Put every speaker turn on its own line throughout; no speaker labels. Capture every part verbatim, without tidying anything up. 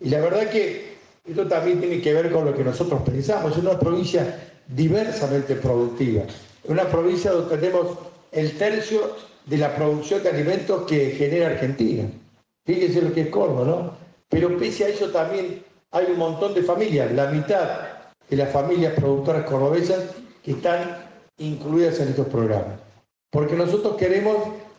Y la verdad que esto también tiene que ver con lo que nosotros pensamos. Es una provincia diversamente productiva. Es una provincia donde tenemos el tercio de la producción de alimentos que genera Argentina. Fíjense lo que es Córdoba, ¿no? Pero pese a eso también hay un montón de familias, la mitad de las familias productoras cordobesas que están incluidas en estos programas. Porque nosotros queremos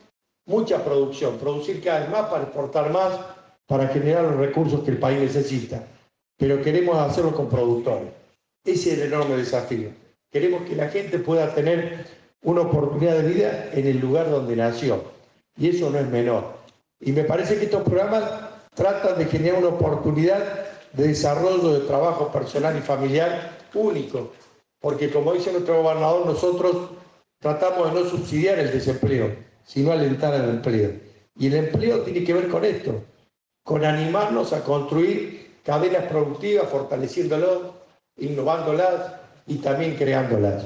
mucha producción, producir cada vez más para exportar más, para generar los recursos que el país necesita. Pero queremos hacerlo con productores. Ese es el enorme desafío. Queremos que la gente pueda tener una oportunidad de vida en el lugar donde nació. Y eso no es menor. Y me parece que estos programas tratan de generar una oportunidad de desarrollo de trabajo personal y familiar único. Porque como dice nuestro gobernador, nosotros tratamos de no subsidiar el desempleo, sino alentar el empleo. Y el empleo tiene que ver con esto, con animarnos a construir cadenas productivas, fortaleciéndolas, innovándolas y también creándolas.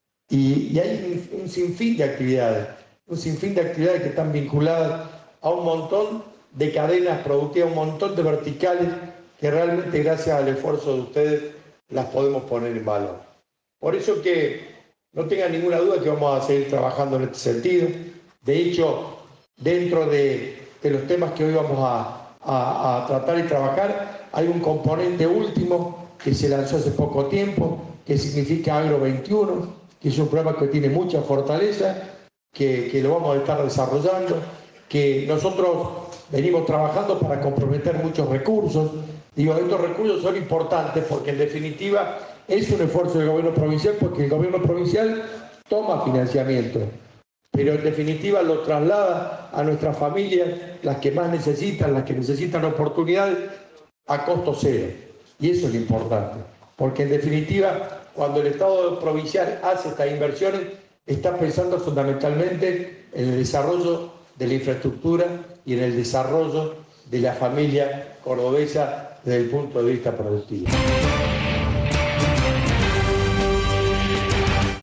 Y, y hay un, un sinfín de actividades, un sinfín de actividades que están vinculadas a un montón de cadenas productivas, un montón de verticales que realmente gracias al esfuerzo de ustedes las podemos poner en valor. Por eso que no tengan ninguna duda que vamos a seguir trabajando en este sentido. De hecho, dentro de, de los temas que hoy vamos a, a, a tratar y trabajar, hay un componente último que se lanzó hace poco tiempo, que significa Agro veintiuno, que es un programa que tiene mucha fortaleza, que, que lo vamos a estar desarrollando, que nosotros venimos trabajando para comprometer muchos recursos. Digo, estos recursos son importantes porque en definitiva es un esfuerzo del gobierno provincial, porque el gobierno provincial toma financiamiento, pero en definitiva lo traslada a nuestras familias, las que más necesitan, las que necesitan oportunidades, a costo cero. Y eso es lo importante, porque en definitiva, cuando el Estado provincial hace estas inversiones, está pensando fundamentalmente en el desarrollo de la infraestructura y en el desarrollo de la familia cordobesa desde el punto de vista productivo.